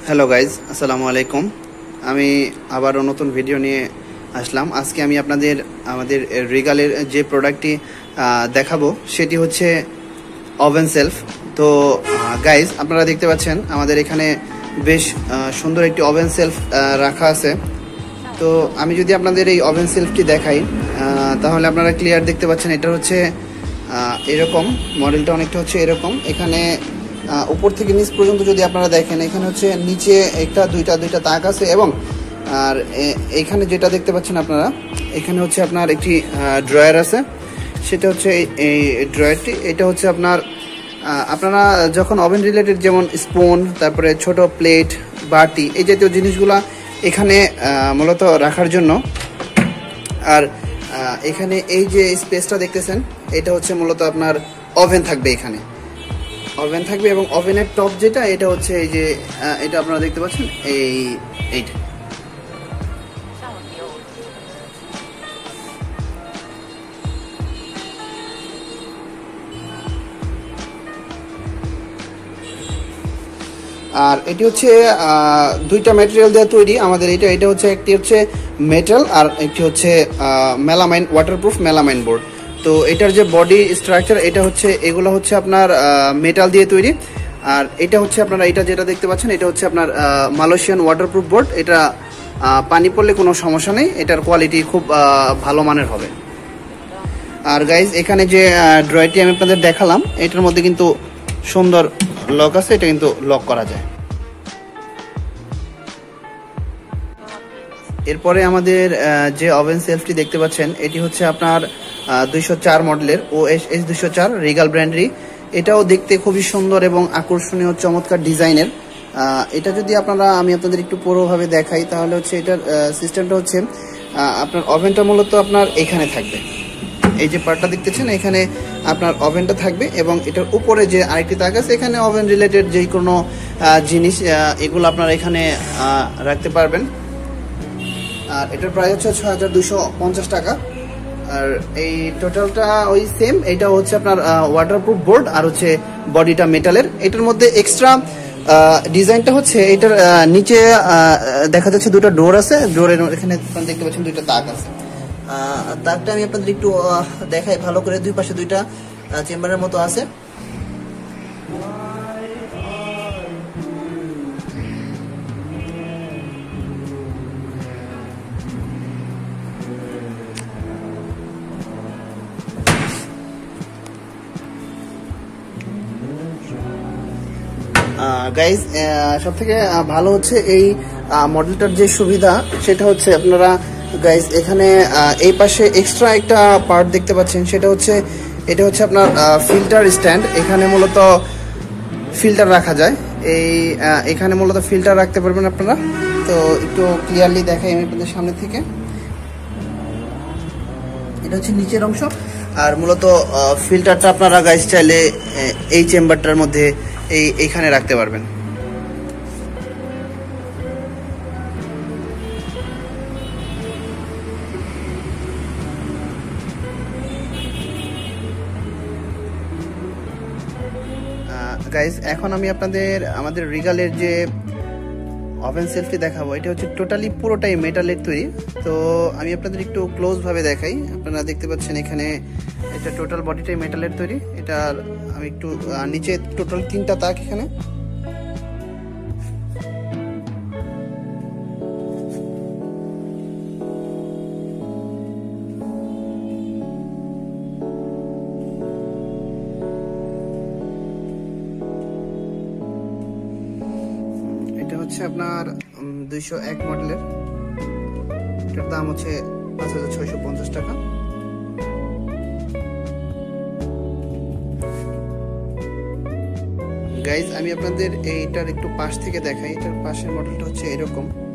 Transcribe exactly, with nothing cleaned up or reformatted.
Hello guys, আসসালামু আলাইকুম। আমি আবারও নতুন ভিডিও নিয়ে আসলাম। আজকে আমি আপনাদের আমাদের রিগালের যে প্রোডাক্টটি দেখাবো সেটি হচ্ছে ওভেন সেলফ। তো গাইজ, আপনারা দেখতে পাচ্ছেন আমাদের এখানে বেশ সুন্দর একটি ওভেন সেলফ রাখা আছে। তো আমি যদি আপনাদের এই ওভেন সেলফটি দেখাই তাহলে আপনারা ক্লিয়ার দেখতে পাচ্ছেন। এটা হচ্ছে এরকম, মডেলটা অনেকটা হচ্ছে এরকম। এখানে উপর থেকে নিচ পর্যন্ত যদি আপনারা দেখেন, এখানে হচ্ছে নিচে একটা দুইটা দুইটা তাক আছে এবং আর এখানে যেটা দেখতে পাচ্ছেন আপনারা, এখানে হচ্ছে আপনার একটি ড্রয়ার আছে। সেটা হচ্ছে এই ড্রয়ারটি, এটা হচ্ছে আপনার আপনারা যখন ওভেন রিলেটেড যেমন স্পুন, তারপরে ছোট প্লেট, বাটি, এই জাতীয় জিনিসগুলা এখানে মূলত রাখার জন্য। আর এখানে এই যে স্পেসটা দেখতেছেন, এটা হচ্ছে মূলত আপনার ওভেন থাকবে, এখানে ওভেন থাকবে এবং ওভেনের টপ যেটা, এটা হচ্ছে এই যে এটা আপনারা দেখতে পাচ্ছেন, এই এইটা। আর এটি হচ্ছে দুইটা ম্যাটেরিয়াল দিয়ে তৈরি আমাদের। এটা এটা হচ্ছে একটি হচ্ছে মেটাল আর একটি হচ্ছে মেলামাইন, ওয়াটারপ্রুফ মেলামাইন বোর্ড। তো এটার যে বডি স্ট্রাকচার, এটা হচ্ছে এগুলো হচ্ছে আপনার মেটাল দিয়ে তৈরি। আর এটা হচ্ছে আপনারা এটা যেটা দেখতে পাচ্ছেন, এটা হচ্ছে আপনার মালয়েশিয়ান ওয়াটারপ্রুফ বোর্ড। এটা পানি পড়লে কোনো সমস্যা নেই, এটার কোয়ালিটি খুব ভালো মানের হবে। আর গাইজ, এখানে যে ড্রয়ারটি আমি আপনাদের দেখালাম, এটার মধ্যে কিন্তু সুন্দর লক আছে, এটা কিন্তু লক করা যায়। এরপরে আমাদের যে ওভেন সেলফটি দেখতে পাচ্ছেন, এটি হচ্ছে আপনার দুইশো চার মডেলের ও এস এস দুইশো চার রিগাল ব্র্যান্ডেরই। এটাও দেখতে খুবই সুন্দর এবং আকর্ষণীয় চমৎকার ডিজাইনের। এটা যদি আপনারা আমি আপনাদের একটু পুরোভাবে দেখাই তাহলে হচ্ছে এটার সিস্টেমটা হচ্ছে আপনার ওভেনটা মূলত আপনার এখানে থাকবে। এই যে পার্টটা দেখতেছেন, এখানে আপনার ওভেনটা থাকবে এবং এটার উপরে যে আরেকটি তাক আছে, এখানে ওভেন রিলেটেড যে কোনো জিনিস এগুলো আপনারা এখানে রাখতে পারবেন। আর এটার প্রাইস হচ্ছে ছয় হাজার দুশো পঞ্চাশ টাকা। আর এই টোটালটা ওই সেম, এটা হচ্ছে আপনার ওয়াটারপ্রুফ বোর্ড আর হচ্ছে বডিটা মেটালের। এটার মধ্যে এক্সট্রা ডিজাইনটা হচ্ছে এটার নিচে দেখা যাচ্ছে দুটো ডোর আছে, ডোরের এখানে দেখতে পাচ্ছেন দুইটা তাক আছে। তাকটা আমি আপনাদের একটু দেখাই ভালো করে। দুই পাশে দুইটা চেম্বারের মতো আছে। গাইজ, সব থেকে ভালো হচ্ছে এই মডেলটার যে সুবিধা, সেটা হচ্ছে আপনারা গাইজ এখানে এই পাশে এক্সট্রা একটা পার্ট দেখতে পাচ্ছেন। সেটা হচ্ছে এটা হচ্ছে আপনার ফিল্টার স্ট্যান্ড। এখানে মূলত ফিল্টার রাখা যায়। এই এখানে মূলত ফিল্টার রাখতে পারবেন আপনারা। তো একটু ক্লিয়ারলি দেখাই আমি আপনাদের সামনে থেকে। এটা হচ্ছে নিচের অংশ। আর মূলত ফিল্টারটা আপনারা গাইজ চাইলে এই চেম্বারটার মধ্যে এই এইখানে রাখতে পারবেন। গাইজ, এখন আমি আপনাদের আমাদের রিগালের যে ওভেন সেলফটি দেখাবো, এটা হচ্ছে টোটালি পুরোটাই মেটালের তৈরি। তো আমি আপনাদের একটু ক্লোজ ভাবে দেখাই। আপনারা দেখতে পাচ্ছেন এখানে এটা টোটাল বডিটাই মেটালের তৈরি। এটা আমি একটু নিচে টোটাল তিনটা তাক এখানে। এটা হচ্ছে আপনার দুইশো এক মডেলের। এটার দাম হচ্ছে পাঁচ হাজার ছয়শো পঞ্চাশ টাকা। গাইজ, আমি আপনাদের এইটার একটু পাশ থেকে দেখাই। এটার পাশের মডেলটা হচ্ছে এরকম।